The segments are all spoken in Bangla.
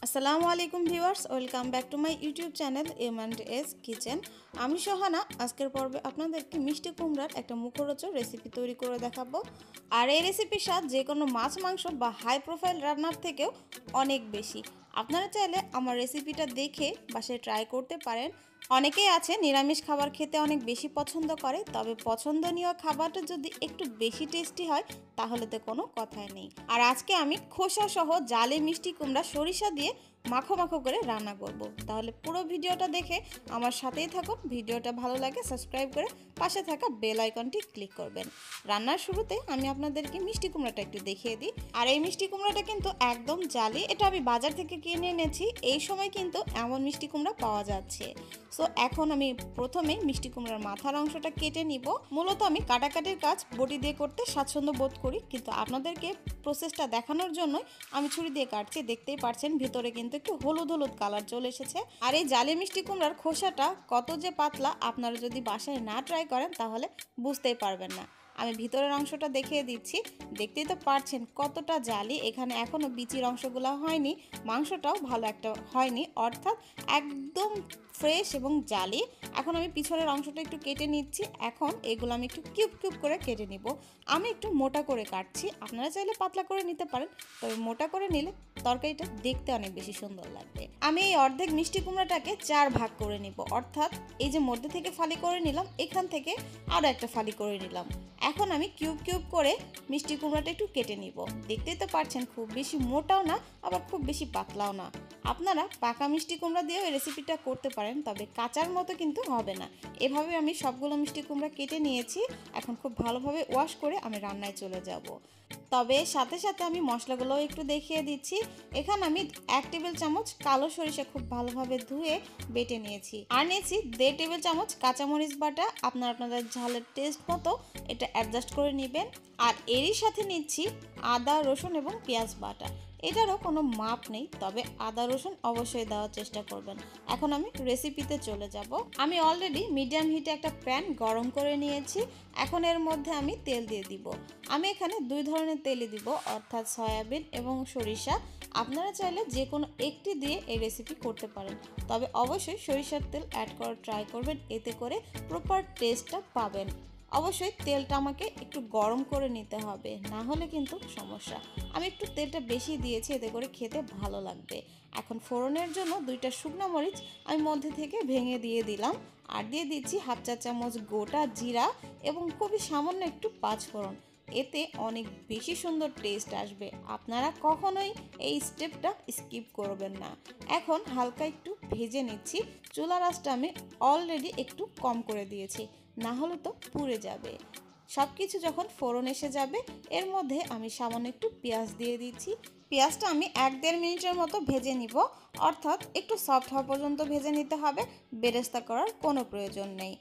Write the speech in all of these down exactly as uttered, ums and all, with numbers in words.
আসসালামু আলাইকুম viewers, welcome back to my YouTube channel M and S kitchen. আমি সোহানা। আজকের পর্বে আপনাদেরকে মিষ্টি কুমড়ার একটা মুখরোচক রেসিপি তৈরি করে দেখাবো। আর এই রেসিপির স্বাদ যে কোনো মাছ মাংস বা হাই প্রোফাইল রান্নার থেকেও অনেক বেশি। আপনারা চাইলে আমার রেসিপিটা দেখে বাসায় ট্রাই করতে পারেন। অনেকেই আছে নিরামিষ খাবার খেতে অনেক বেশি পছন্দ করে, তবে পছন্দনীয় খাবারটা যদি একটু বেশি টেস্টি হয় তাহলে তো কোনো কথাই নেই। আর আজকে আমি খোসা সহ জালে মিষ্টি কুমড়া সরিষা দিয়ে মাখো মাখো করে রান্না করব। তাহলে পুরো ভিডিওটা দেখে আমার সাথেই থাকুন। ভিডিওটা ভালো লাগে সাবস্ক্রাইব করে পাশে থাকা বেল আইকনটি ক্লিক করবেন। রান্নার শুরুতে আমি আপনাদেরকে মিষ্টি কুমড়াটা একটু দেখিয়ে দিই। আর এই মিষ্টি কুমড়াটা কিন্তু একদম জালি, এটা আমি বাজার থেকে কিনে এনেছি। এই সময় কিন্তু এমন মিষ্টি কুমড়া পাওয়া যাচ্ছে। সো এখন আমি প্রথমে মিষ্টি কুমড়ার মাথার অংশটা কেটে নিব। মূলত আমি কাটাকাটির কাজ বটি দিয়ে করতে স্বাচ্ছন্দ্য বোধ করি, কিন্তু আপনাদেরকে প্রসেসটা দেখানোর জন্যই আমি ছুরি দিয়ে কাটছি। দেখতেই পাচ্ছেন ভিতরে কিন্তু একটু হলুদ হলুদ কালার চলে এসেছে। আর এই জালি মিষ্টি কুমড়ার খোসাটা কত যে পাতলা, আপনারা যদি বাসায় না ট্রাই করেন তাহলে বুঝতেই পারবেন না। আমি ভিতরের অংশটা দেখিয়ে দিচ্ছি। দেখতেই তো পারছেন কতটা জালি। এখানে এখনো বিচির অংশগুলো হয়নি, মাংসটাও ভালো একটা হয়নি, অর্থাৎ একদম ফ্রেশ এবং জালি। এখন আমি পিছনের অংশটা একটু কেটে নিচ্ছি। এখন এগুলো আমি একটু কিউব কিউব করে কেটে নিব। আমি একটু মোটা করে কাটছি, আপনারা চাইলে পাতলা করে নিতে পারেন, তবে মোটা করে নিলে তরকারিটা দেখতে অনেক বেশি সুন্দর লাগবে। আমি এই অর্ধেক মিষ্টি কুমড়াটাকে চার ভাগ করে নিব, অর্থাৎ এই যে মধ্যে থেকে ফালি করে নিলাম, এখান থেকে আরও একটা ফালি করে নিলাম। এখন আমি কিউব কিউব করে মিষ্টি কুমড়াটা একটু কেটে নিব। দেখতেই তো পারছেন খুব বেশি মোটাও না, আবার খুব বেশি পাতলাও না। আপনারা পাকা মিষ্টি কুমড়া দিয়েও এই রেসিপিটা করতে পারেন, তবে কাঁচার মতো কিন্তু হবে না। এভাবে আমি সবগুলো মিষ্টি কুমড়া কেটে নিয়েছি। এখন খুব ভালোভাবে ওয়াশ করে আমি রান্নায় চলে যাব। তবে সাথে সাথে আমি মশলাগুলোও একটু দেখিয়ে দিচ্ছি। এখানে আমি এক টেবিল চামচ কালো সরিষা খুব ভালোভাবে ধুয়ে বেটে নিয়েছি। আর নিয়েছি দেড় টেবিল চামচ কাঁচামরিচ বাটা। আপনারা আপনাদের ঝালের টেস্ট মতো এটা অ্যাডজাস্ট করে নেবেন। আর এরই সাথে নিচ্ছি আদা রসুন এবং পেঁয়াজ বাটা। এটারও কোনো মাপ নেই, তবে আদা রসুন অবশ্যই দেওয়ার চেষ্টা করবেন। এখন আমি রেসিপিতে চলে যাব। আমি অলরেডি মিডিয়াম হিটে একটা প্যান গরম করে নিয়েছি। এখন এর মধ্যে আমি তেল দিয়ে দিব। আমি এখানে দুই ধরনের তেলই দিব, অর্থাৎ সয়াবিন এবং সরিষা। আপনারা চাইলে যে কোনো একটি দিয়ে এই রেসিপি করতে পারেন, তবে অবশ্যই সরিষার তেল অ্যাড করার ট্রাই করবেন, এতে করে প্রপার টেস্টটা পাবেন। অবশ্যই তেলটা আমাকে একটু গরম করে নিতে হবে, না হলে কিন্তু সমস্যা। আমি একটু তেলটা বেশি দিয়েছি, এতে করে খেতে ভালো লাগবে। এখন ফোড়নের জন্য দুইটা শুকনো মরিচ আমি মধ্যে থেকে ভেঙে দিয়ে দিলাম। আর দিয়ে দিচ্ছি হাফ চা চামচ গোটা জিরা এবং খুবই সামান্য একটু পাঁচ ফোড়ন। এতে অনেক বেশি সুন্দর টেস্ট আসবে। আপনারা কখনোই এই স্টেপটা স্কিপ করবেন না। এখন হালকা একটু ভেজে নিচ্ছি। চুলার আঁচটা আমি অলরেডি একটু কম করে দিয়েছি, না হলে তো পুড়ে যাবে। সব কিছু যখন ফোড়ন এসে যাবে, এর মধ্যে আমি সামান্য একটু পেঁয়াজ দিয়ে দিচ্ছি। পেঁয়াজটা আমি এক দেড় মিনিটের মতো ভেজে নিব, অর্থাৎ একটু সফট হওয়া পর্যন্ত ভেজে নিতে হবে। বেরেস্তা করার কোনো প্রয়োজন নেই।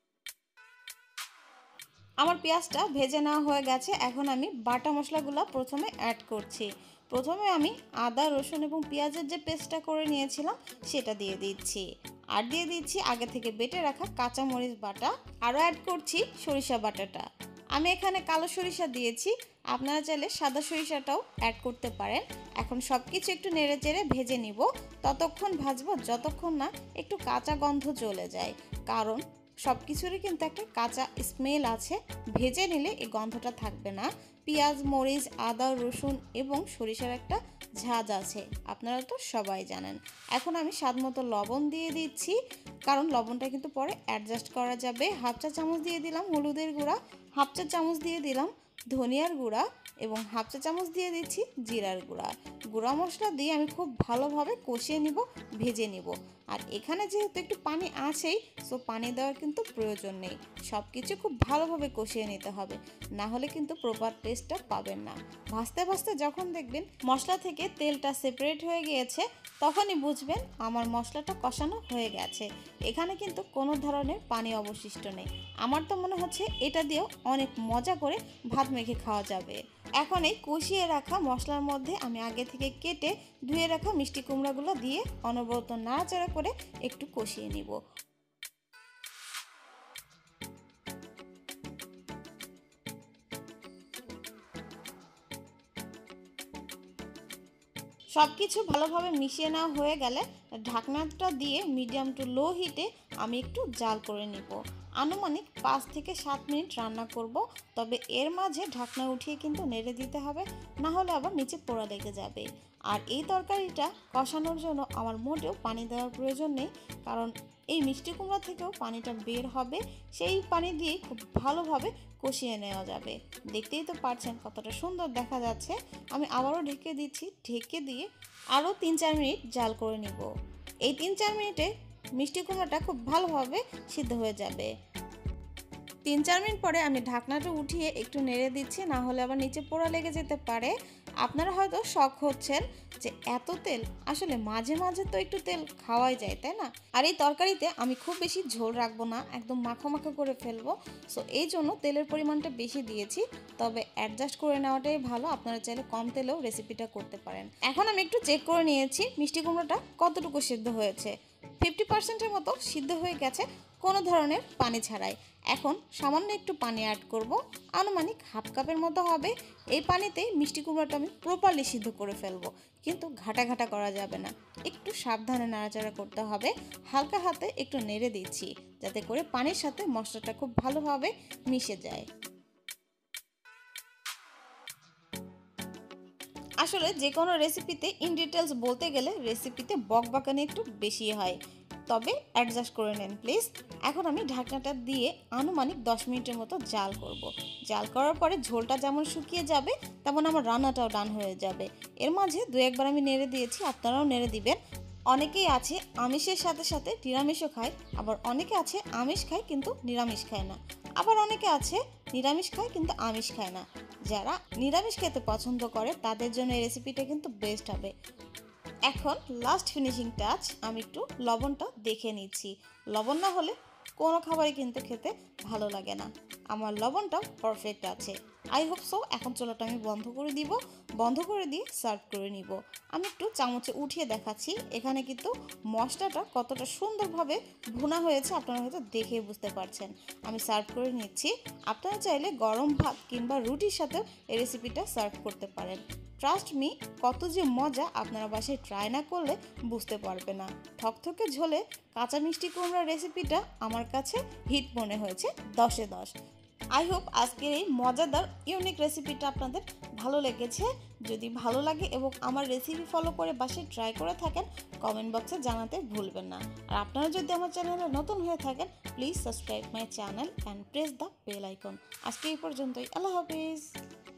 আমার পেঁয়াজটা ভেজে নেওয়া হয়ে গেছে। এখন আমি বাটা মশলাগুলো প্রথমে অ্যাড করছি। প্রথমে আমি আদা রসুন এবং পেঁয়াজের যে পেস্টটা করে নিয়েছিলাম সেটা দিয়ে দিচ্ছি। আর দিয়ে দিচ্ছি আগে থেকে বেটে রাখা কাঁচামরিচ বাটা। আরও অ্যাড করছি সরিষা বাটাটা। আমি এখানে কালো সরিষা দিয়েছি, আপনারা চাইলে সাদা সরিষাটাও অ্যাড করতে পারেন। এখন সব কিছু একটু নেড়ে চেড়ে ভেজে নিব। ততক্ষণ ভাজবো যতক্ষণ না একটু কাঁচা গন্ধ চলে যায়, কারণ সব কিছুরই কিন্তু একটা কাঁচা স্মেল আছে। ভেজে নিলে এই গন্ধটা থাকবে না। পেঁয়াজ মরিচ আদা রসুন এবং সরিষার একটা ঝাঁজ আছে, আপনারা তো সবাই জানেন। এখন আমি স্বাদ মতো লবণ দিয়ে দিচ্ছি, কারণ লবণটা কিন্তু পরে অ্যাডজাস্ট করা যাবে। হাফ চা চামচ দিয়ে দিলাম হলুদের গুঁড়া, হাফ চা চামচ দিয়ে দিলাম ধনিয়ার গুঁড়া এবং হাফ চা চামচ দিয়ে দিচ্ছি জিরার গুঁড়া। গুঁড়া মশলা দিয়ে আমি খুব ভালোভাবে কষিয়ে নিব, ভেজে নিব। আর এখানে যেহেতু একটু পানি আছেই, সো পানি দেওয়ার কিন্তু প্রয়োজন নেই। সব কিছু খুব ভালোভাবে কষিয়ে নিতে হবে, না হলে কিন্তু প্রপার টেস্টটা পাবেন না। ভাজতে ভাজতে যখন দেখবেন মশলা থেকে তেলটা সেপারেট হয়ে গিয়েছে, তখনই বুঝবেন আমার মশলাটা কষানো হয়ে গেছে। এখানে কিন্তু কোনো ধরনের পানি অবশিষ্ট নেই। আমার তো মনে হচ্ছে এটা দিয়েও অনেক মজা করে ভাত মেখে খাওয়া যাবে। এখন এই কষিয়ে রাখা মশলার মধ্যে আমি আগে থেকে কেটে ধুয়ে রাখা মিষ্টি কুমড়াগুলো দিয়ে অনবরত নাড়াচাড়া করে একটু কষিয়ে নিব। সব কিছু ভালোভাবে মিশিয়ে নেওয়া হয়ে গেলে ঢাকনাটা দিয়ে মিডিয়াম টু লো হিটে আমি একটু জাল করে নিব। আনুমানিক পাঁচ থেকে সাত মিনিট রান্না করব, তবে এর মাঝে ঢাকনা উঠিয়ে কিন্তু নেড়ে দিতে হবে, না হলে আবার নিচে পোড়া লেগে যাবে। আর এই তরকারিটা কষানোর জন্য আমার মোটেও পানি দেওয়ার প্রয়োজন নেই, কারণ এই মিষ্টি কুমড়া থেকেও পানিটা বের হবে, সেই পানি দিয়েই খুব ভালোভাবে কষিয়ে নেওয়া যাবে। দেখতেই তো পারছেন কতটা সুন্দর দেখা যাচ্ছে। আমি আবারও ঢেকে দিচ্ছি, ঢেকে দিয়ে আরও তিন চার মিনিট জাল করে নিব। এই তিন চার মিনিটে মিষ্টি কুমড়াটা খুব ভালোভাবে সিদ্ধ হয়ে যাবে। তিন চার মিনিট পরে আমি ঢাকনাটা উঠিয়ে একটু নেড়ে দিচ্ছি, না হলে আবার নিচে পোড়া লেগে যেতে পারে। আপনারা হয়তো শক হচ্ছেন যে এত তেল, আসলে মাঝে মাঝে তো একটু তেল খাওয়াই যায়, তাই না? আর এই তরকারিতে আমি খুব বেশি ঝোল রাখবো না, একদম মাখো মাখো করে ফেলবো। সো এই জন্য তেলের পরিমাণটা বেশি দিয়েছি, তবে অ্যাডজাস্ট করে নেওয়াটাই ভালো। আপনারা চাইলে কম তেলেও রেসিপিটা করতে পারেন। এখন আমি একটু চেক করে নিয়েছি মিষ্টি কুমড়োটা কতটুকু সিদ্ধ হয়েছে। ফিফটি পার্সেন্টের মতো সিদ্ধ হয়ে গেছে, কোনো ধরনের পানি ছাড়াই। এখন সামান্য একটু পানি অ্যাড করব, আনুমানিক হাফ কাপের মতো হবে। এই পানিতে মিষ্টি কুমড়াটা আমি প্রপারলি সিদ্ধ করে ফেলবো, কিন্তু ঘাটা ঘাটা করা যাবে না, একটু সাবধানে নাড়াচাড়া করতে হবে। হালকা হাতে একটু নেড়ে দিচ্ছি, যাতে করে পানির সাথে মশলাটা খুব ভালোভাবে মিশে যায়। আসলে যে কোনো রেসিপিতে ইন ডিটেলস বলতে গেলে রেসিপিতে বকবকানি একটু বেশি হয়, তবে অ্যাডজাস্ট করে নেন প্লিজ। এখন আমি ঢাকনাটা দিয়ে আনুমানিক দশ মিনিটের মতো জাল করব। জাল করার পরে ঝোলটা যেমন শুকিয়ে যাবে, তেমন আমার রান্নাটাও ডান হয়ে যাবে। এর মাঝে দু একবার আমি নেড়ে দিয়েছি, আপনারাও নেড়ে দিবেন। অনেকেই আছে আমিষের সাথে সাথে নিরামিষও খায়, আবার অনেকে আছে আমিষ খায় কিন্তু নিরামিষ খায় না, আবার অনেকে আছে নিরামিষ খায় কিন্তু আমিষ খায় না। যারা নিরামিষ খেতে পছন্দ করে তাদের জন্য এই রেসিপিটা কিন্তু বেস্ট হবে। এখন লাস্ট ফিনিশিং টাচ, আমি একটু লবণটা দেখে নিচ্ছি। লবণ না হলে কোনো খাবারই কিন্তু খেতে ভালো লাগে না। আমার লবণটাও পারফেক্ট আছে, আই হোপ সো। এখন চুলাটা আমি বন্ধ করে দিব, বন্ধ করে দিয়ে সার্ভ করে নিব। আমি একটু চামচে উঠিয়ে দেখাচ্ছি, এখানে কিন্তু মশলাটা কতটা সুন্দরভাবে ভুনা হয়েছে আপনারা হয়তো দেখে বুঝতে পারছেন। আমি সার্ভ করে নিচ্ছি। আপনারা চাইলে গরম ভাত কিংবা রুটির সাথেও এই রেসিপিটা সার্ভ করতে পারেন। ট্রাস্ট মি, কত যে মজা আপনারা বাসায় ট্রাই না করলে বুঝতে পারবে না। থকথকে ঝোলে কাঁচা মিষ্টি কুমড়ার রেসিপিটা আমার কাছে হিট মনে হয়েছে, দশে দশ। আই হোপ আজকের এই মজাদার ইউনিক রেসিপিটা আপনাদের ভালো লেগেছে। যদি ভালো লাগে এবং আমার রেসিপি ফলো করে বাসায় ট্রাই করে থাকেন, কমেন্ট বক্সে জানাতে ভুলবেন না। আর আপনারা যদি আমার চ্যানেলে নতুন হয়ে থাকেন, please subscribe my channel and press the bell icon. আজকে এই পর্যন্তই, আল্লাহ হাফিজ।